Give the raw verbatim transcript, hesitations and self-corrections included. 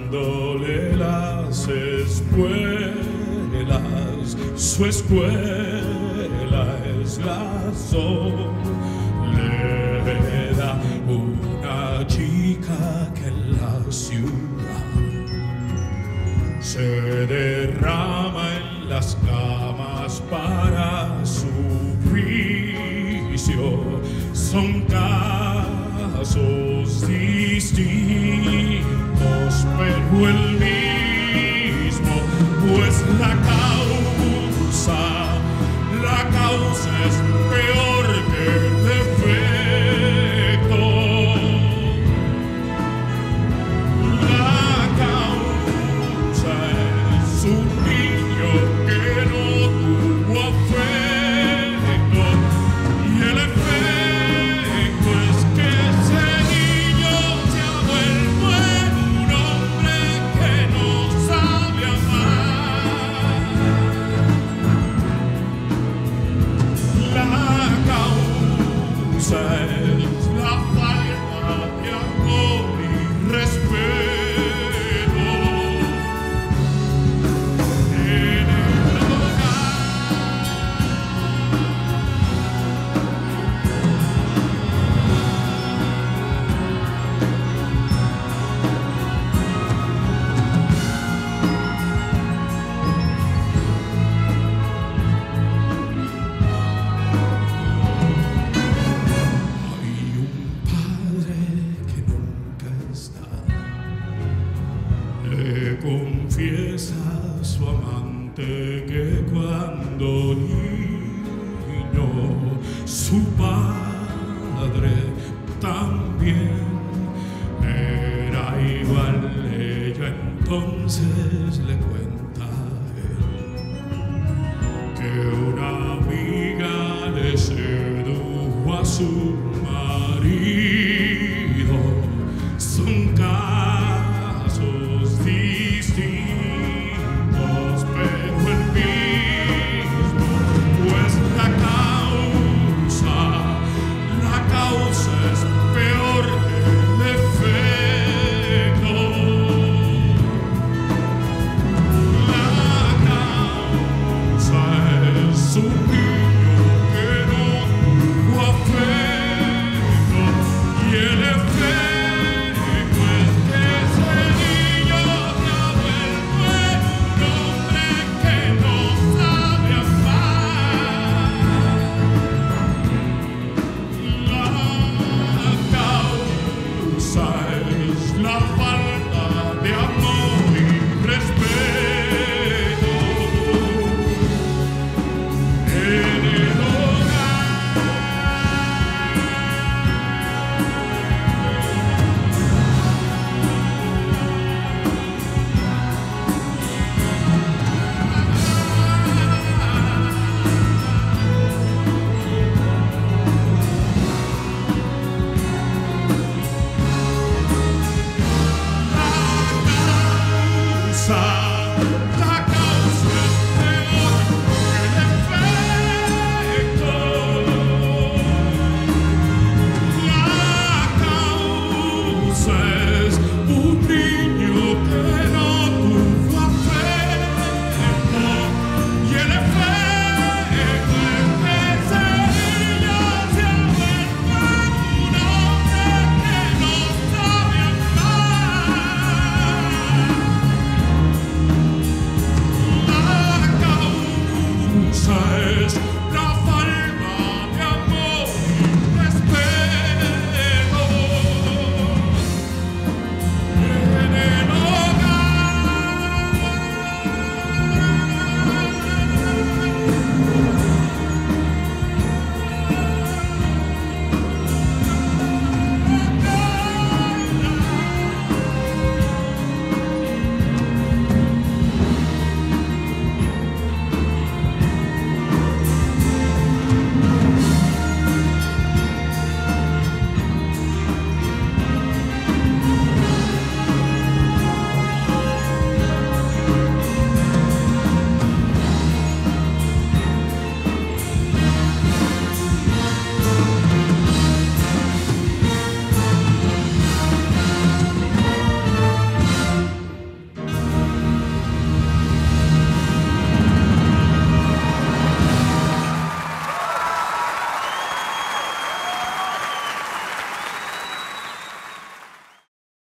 dándole las espuelas. Su escuela es la soledad, una chica que en la ciudad se derrama en las camas para su vicio. Son casos distintos, pero el mismo, pues la causa, la causa es peor que el efecto. La causa es un niño que no tuvo afecto, y el efecto es que ese niño se ha vuelto en un hombre que no sabe amar. La causa es la falta de amor y respeto en el hogar. Hay un padre que nunca está, le confiesa a su amante que cuando niño su padre también era igual. Ella entonces le cuenta